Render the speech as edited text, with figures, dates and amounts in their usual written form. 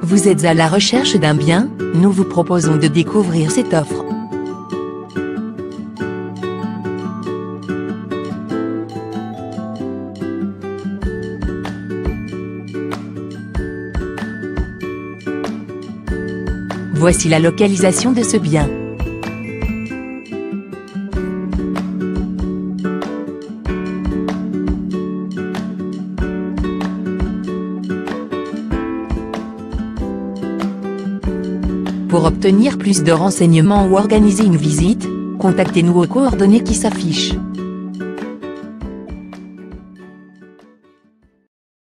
Vous êtes à la recherche d'un bien? Nous vous proposons de découvrir cette offre. Voici la localisation de ce bien. Pour obtenir plus de renseignements ou organiser une visite, contactez-nous aux coordonnées qui s'affichent.